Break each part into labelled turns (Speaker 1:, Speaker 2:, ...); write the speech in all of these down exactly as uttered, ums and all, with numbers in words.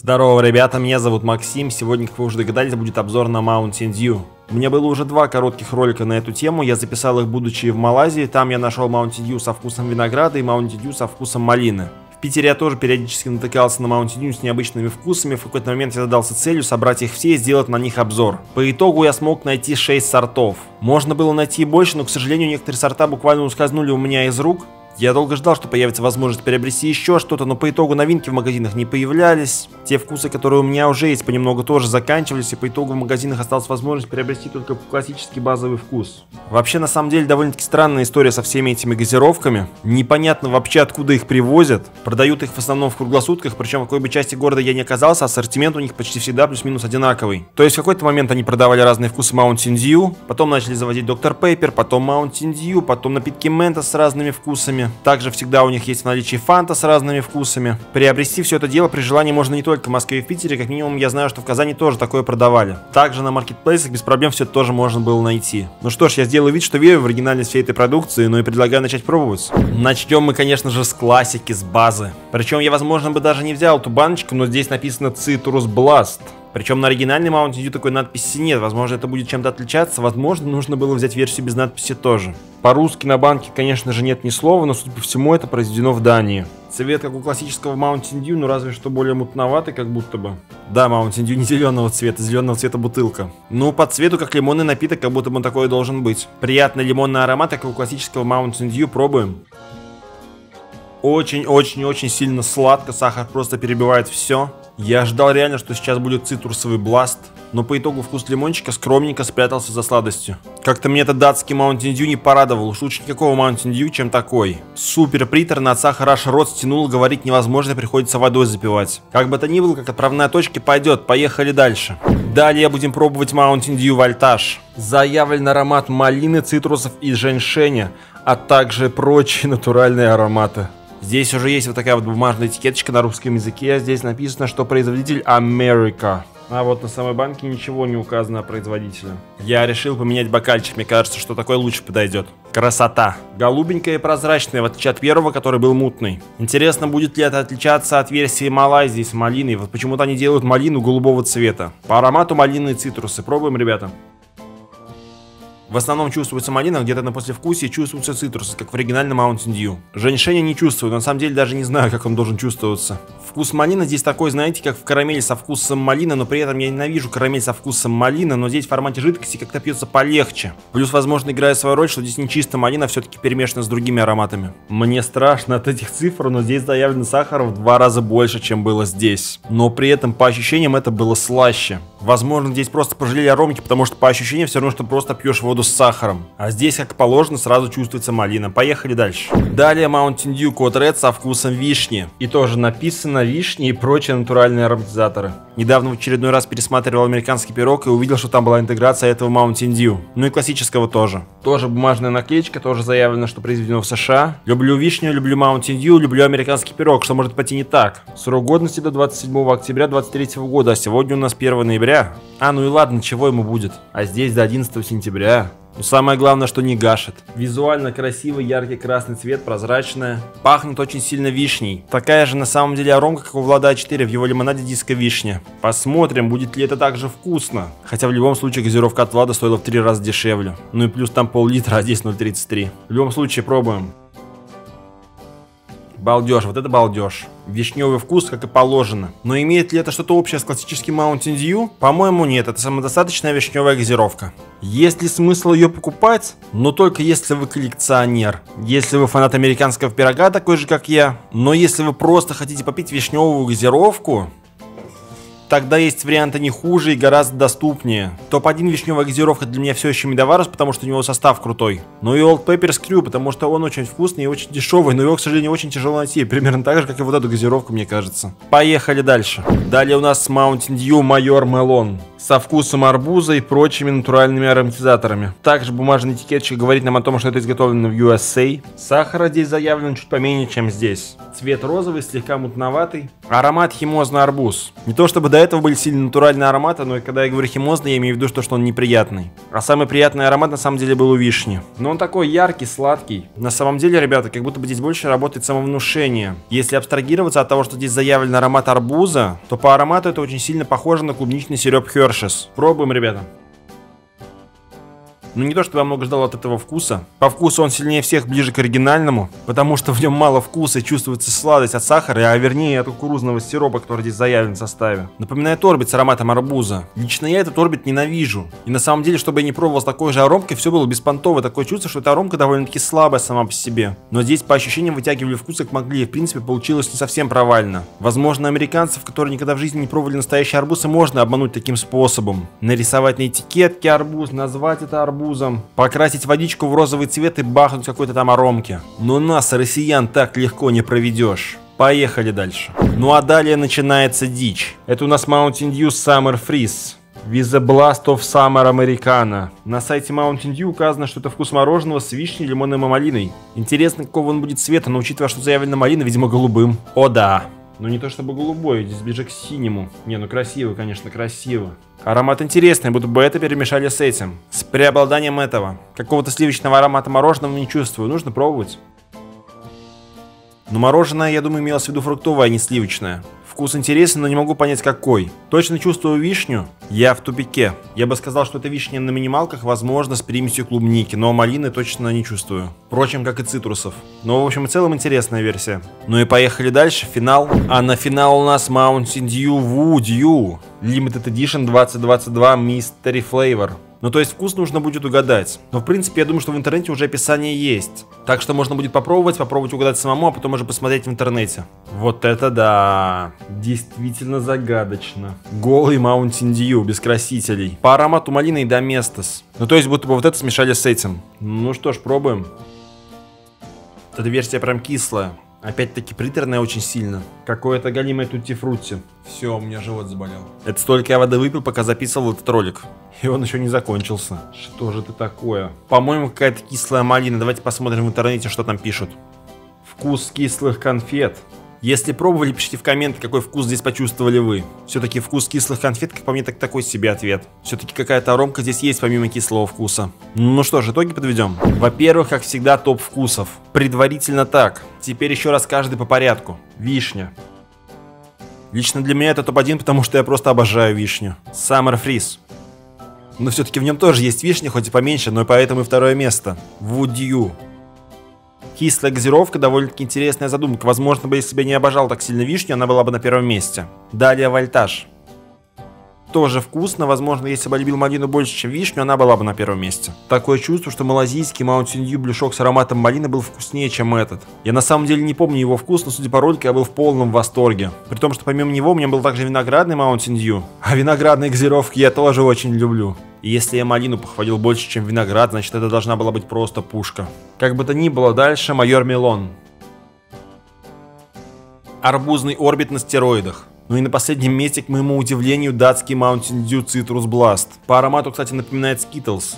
Speaker 1: Здорово, ребята, меня зовут Максим. Сегодня, как вы уже догадались, будет обзор на Mountain Dew. У меня было уже два коротких ролика на эту тему, я записал их, будучи в Малайзии. Там я нашел Mountain Dew со вкусом винограда и Mountain Dew со вкусом малины. В Питере я тоже периодически натыкался на Mountain Dew с необычными вкусами. В какой-то момент я задался целью собрать их все и сделать на них обзор. По итогу я смог найти шесть сортов. Можно было найти и больше, но, к сожалению, некоторые сорта буквально ускользнули у меня из рук. Я долго ждал, что появится возможность приобрести еще что-то, но по итогу новинки в магазинах не появлялись. Те вкусы, которые у меня уже есть, понемногу тоже заканчивались, и по итогу в магазинах осталась возможность приобрести только классический базовый вкус. Вообще, на самом деле, довольно-таки странная история со всеми этими газировками. Непонятно вообще, откуда их привозят. Продают их в основном в круглосутках, причем в какой бы части города я ни оказался, ассортимент у них почти всегда плюс-минус одинаковый. То есть в какой-то момент они продавали разные вкусы Mountain Dew, потом начали заводить доктор Pepper, потом Mountain Dew, потом напитки Mentos с разными вкусами. Также всегда у них есть в наличии фанта с разными вкусами. Приобрести все это дело при желании можно не только в Москве и в Питере, как минимум я знаю, что в Казани тоже такое продавали. Также на маркетплейсах без проблем все это тоже можно было найти. Ну что ж, я сделаю вид, что верю в оригинальность всей этой продукции, но и предлагаю начать пробовать. Начнем мы, конечно же, с классики, с базы. Причем я, возможно, бы даже не взял эту баночку, но здесь написано Citrus Blast. Причем на оригинальной Mountain Dew такой надписи нет, возможно, это будет чем-то отличаться, возможно, нужно было взять версию без надписи тоже. По-русски на банке, конечно же, нет ни слова, но, судя по всему, это произведено в Дании. Цвет, как у классического Mountain Dew, но разве что более мутноватый, как будто бы. Да, Mountain Dew не зеленого цвета, зеленого цвета бутылка. Ну, по цвету, как лимонный напиток, как будто бы он такой должен быть. Приятный лимонный аромат, как у классического Mountain Dew, пробуем. Очень-очень-очень сильно сладко, сахар просто перебивает все. Я ждал реально, что сейчас будет цитрусовый бласт, но по итогу вкус лимончика скромненько спрятался за сладостью. Как-то мне этот датский Mountain Dew не порадовал, уж лучше никакого Mountain Dew, чем такой. Супер приторно, от сахара аж рот стянул, говорить невозможно, приходится водой запивать. Как бы то ни было, как отправная точка пойдет, поехали дальше. Далее будем пробовать Mountain Dew Voltage. Заявлен аромат малины, цитрусов и женьшеня, а также прочие натуральные ароматы. Здесь уже есть вот такая вот бумажная этикеточка на русском языке, а здесь написано, что производитель America. А вот на самой банке ничего не указано о производителе. Я решил поменять бокальчик, мне кажется, что такой лучше подойдет. Красота. Голубенькая и прозрачная, в отличие от первого, который был мутный. Интересно, будет ли это отличаться от версии Малайзии с малиной. Вот почему-то они делают малину голубого цвета. По аромату малины и цитрусы. Пробуем, ребята. В основном чувствуется малина, где-то на послевкусии чувствуются цитрусы, как в оригинальном Mountain Dew. Женьшеня не чувствую, но на самом деле даже не знаю, как он должен чувствоваться. Вкус малины здесь такой, знаете, как в карамели со вкусом малины, но при этом я ненавижу карамель со вкусом малины, но здесь в формате жидкости как-то пьется полегче. Плюс, возможно, играет свою роль, что здесь не чисто малина, а все-таки перемешана с другими ароматами. Мне страшно от этих цифр, но здесь заявлено сахара в два раза больше, чем было здесь. Но при этом, по ощущениям, это было слаще. Возможно, здесь просто пожалели аромки, потому что по ощущениям все равно, что просто пьешь воду с сахаром. А здесь, как положено, сразу чувствуется малина. Поехали дальше. Далее Mountain Dew Code Red со вкусом вишни. И тоже написано вишни и прочие натуральные ароматизаторы. Недавно в очередной раз пересматривал американский пирог и увидел, что там была интеграция этого Mountain Dew. Ну и классического тоже. Тоже бумажная наклеечка, тоже заявлено, что произведено в США. Люблю вишню, люблю Mountain Dew, люблю американский пирог. Что может пойти не так? Срок годности до двадцать седьмого октября две тысячи двадцать третьего года, а сегодня у нас первое ноября. А, ну и ладно, чего ему будет? А здесь до одиннадцатого сентября. Но самое главное, что не гашет. Визуально красивый, яркий красный цвет, прозрачная. Пахнет очень сильно вишней. Такая же на самом деле аромка, как у Влада а четыре в его лимонаде диско вишня. Посмотрим, будет ли это также вкусно. Хотя в любом случае газировка от Влада стоила в три раза дешевле. Ну и плюс там пол-литра, а здесь ноль тридцать три. В любом случае пробуем. Балдеж, вот это балдеж. Вишневый вкус, как и положено. Но имеет ли это что-то общее с классическим Mountain Dew? По-моему, нет. Это самодостаточная вишневая газировка. Есть ли смысл ее покупать? Но только если вы коллекционер. Если вы фанат американского пирога, такой же, как я. Но если вы просто хотите попить вишневую газировку, тогда есть варианты не хуже и гораздо доступнее. топ один вишневая газировка для меня все еще Медоварус, потому что у него состав крутой. Ну и Old Pepper's Crew, потому что он очень вкусный и очень дешевый, но его, к сожалению, очень тяжело найти. Примерно так же, как и вот эту газировку, мне кажется. Поехали дальше. Далее у нас Mountain Dew Майор Мелон. со вкусом арбуза и прочими натуральными ароматизаторами. Также бумажный этикетчик говорит нам о том, что это изготовлено в ю эс эй. Сахара здесь заявлен чуть поменьше, чем здесь. Цвет розовый, слегка мутноватый. Аромат химозный арбуз. Не то чтобы до этого были сильно натуральные ароматы, но когда я говорю химозный, я имею в виду, что, что он неприятный. А самый приятный аромат на самом деле был у вишни. Но он такой яркий, сладкий. На самом деле, ребята, как будто бы здесь больше работает самовнушение. Если абстрагироваться от того, что здесь заявлен аромат арбуза, то по аромату это очень сильно похоже на клубничный сироп Hershey's. Пробуем, ребята. Ну не то, чтобы я много ждал от этого вкуса. По вкусу он сильнее всех ближе к оригинальному, потому что в нем мало вкуса и чувствуется сладость от сахара, а вернее от кукурузного сиропа, который здесь заявлен в составе. Напоминает орбит с ароматом арбуза. Лично я этот орбит ненавижу. И на самом деле, чтобы я не пробовал с такой же аромкой, все было беспонтово. Такое чувство, что эта аромка довольно-таки слабая сама по себе. Но здесь по ощущениям вытягивали вкус как могли, и в принципе получилось не совсем провально. Возможно, американцев, которые никогда в жизни не пробовали настоящий арбуз, и можно обмануть таким способом. Нарисовать на этикетке арбуз, назвать это арбузом, покрасить водичку в розовый цвет и бахнуть какой-то там аромки. Но нас, россиян, так легко не проведешь. Поехали дальше. Ну а далее начинается дичь. Это у нас Mountain Dew Summer Freeze. With the Blast of Summer Americano. На сайте Mountain Dew указано, что это вкус мороженого с вишней, лимоном и малиной. Интересно, какого он будет цвета, но учитывая, что заявлено малина, видимо, голубым. О да. Но не то чтобы голубой, здесь ближе к синему. Не, ну красиво, конечно, красиво. Аромат интересный, будто бы это перемешали с этим. С преобладанием этого. Какого-то сливочного аромата мороженого не чувствую, нужно пробовать. Но мороженое, я думаю, имелось в виду фруктовое, а не сливочное. Вкус интересный, но не могу понять какой. Точно чувствую вишню? Я в тупике. Я бы сказал, что это вишня на минималках, возможно, с примесью клубники, но малины точно не чувствую. Впрочем, как и цитрусов. Но, в общем и целом, интересная версия. Ну и поехали дальше, финал. А на финал у нас Mountain Dew Woo Dew Limited Edition двадцать двадцать два Mystery Flavor. Ну то есть вкус нужно будет угадать. Но в принципе я думаю, что в интернете уже описание есть. Так что можно будет попробовать, попробовать угадать самому, а потом уже посмотреть в интернете. Вот это да! Действительно загадочно. Голый Mountain Dew, без красителей. По аромату малины и доместос. Ну то есть будто бы вот это смешали с этим. Ну что ж, пробуем. Эта версия прям кислая. Опять-таки приторная очень сильно. Какое-то галимое тутти-фрутти. Все, у меня живот заболел. Это столько я воды выпил, пока записывал этот ролик. И он еще не закончился. Что же это такое? По-моему, какая-то кислая малина. Давайте посмотрим в интернете, что там пишут. Вкус кислых конфет. Если пробовали, пишите в комменты, какой вкус здесь почувствовали вы. Все-таки вкус кислых конфет, как по мне, так такой себе ответ. Все-таки какая-то аромка здесь есть, помимо кислого вкуса. Ну что ж, итоги подведем. Во-первых, как всегда, топ вкусов. Предварительно так. Теперь еще раз каждый по порядку. Вишня. Лично для меня это топ один, потому что я просто обожаю вишню. Summer Freeze. Но все-таки в нем тоже есть вишня, хоть и поменьше, но и поэтому и второе место. Woo Dew. Кислая газировка, довольно-таки интересная задумка. Возможно, бы, если бы я не обожал так сильно вишню, она была бы на первом месте. Далее Вольтаж. Тоже вкусно. Возможно, если бы я любил малину больше, чем вишню, она была бы на первом месте. Такое чувство, что малазийский Mountain Dew блюшок с ароматом малины был вкуснее, чем этот. Я на самом деле не помню его вкус, но судя по ролику, я был в полном восторге. При том, что помимо него у меня был также виноградный Mountain Dew. А виноградные газировки я тоже очень люблю. И если я малину похвалил больше, чем виноград, значит это должна была быть просто пушка. Как бы то ни было, дальше майор Мелон. Арбузный орбит на стероидах. Ну и на последнем месте, к моему удивлению, датский Mountain Dew Citrus Blast. По аромату, кстати, напоминает Skittles.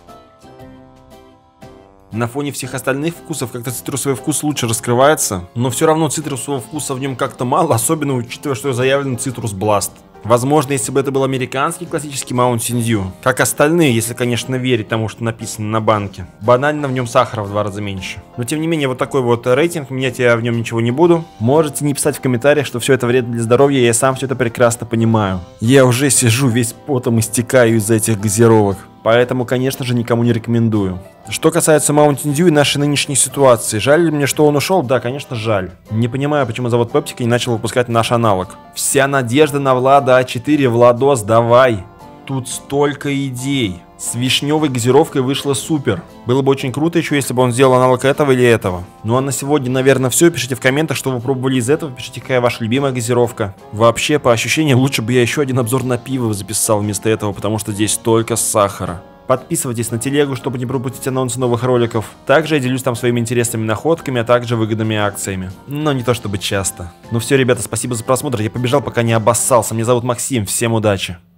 Speaker 1: На фоне всех остальных вкусов как-то цитрусовый вкус лучше раскрывается, но все равно цитрусового вкуса в нем как-то мало, особенно учитывая, что заявлен Citrus Blast. Возможно, если бы это был американский классический Mountain Dew, как остальные, если, конечно, верить тому, что написано на банке, банально в нем сахара в два раза меньше. Но, тем не менее, вот такой вот рейтинг, менять я в нем ничего не буду. Можете не писать в комментариях, что все это вредно для здоровья, я сам все это прекрасно понимаю. Я уже сижу весь потом истекаю из-за этих газировок. Поэтому, конечно же, никому не рекомендую. Что касается Mountain Dew и нашей нынешней ситуации, жаль ли мне, что он ушел? Да, конечно, жаль. Не понимаю, почему завод PepsiCo не начал выпускать наш аналог. Вся надежда на Влада а четыре. Владос, давай. Тут столько идей. С вишневой газировкой вышло супер. Было бы очень круто еще, если бы он сделал аналог этого или этого. Ну а на сегодня, наверное, все. Пишите в комментах, что вы пробовали из этого. Пишите, какая ваша любимая газировка. Вообще, по ощущениям, лучше бы я еще один обзор на пиво записал вместо этого, потому что здесь столько сахара. Подписывайтесь на телегу, чтобы не пропустить анонсы новых роликов. Также я делюсь там своими интересными находками, а также выгодными акциями. Но не то чтобы часто. Ну все, ребята, спасибо за просмотр. Я побежал, пока не обоссался. Меня зовут Максим. Всем удачи.